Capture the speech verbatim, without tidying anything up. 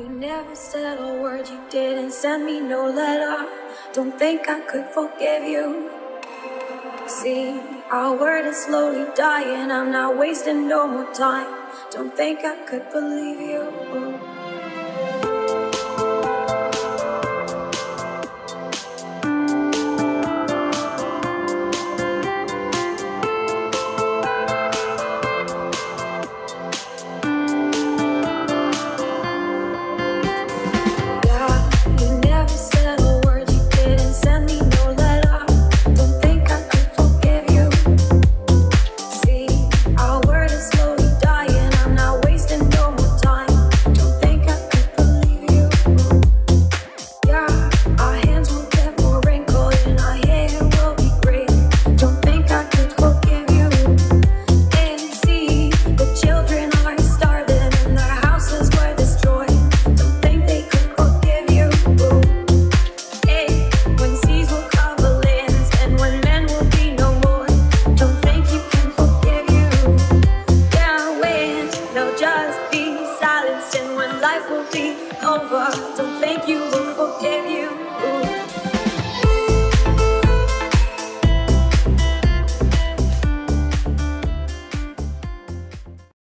You never said a word, you didn't send me no letter. Don't think I could forgive you. See, our word is slowly dying, I'm not wasting no more time. Don't think I could believe you. Just be silenced, and when life will be over, don't think you will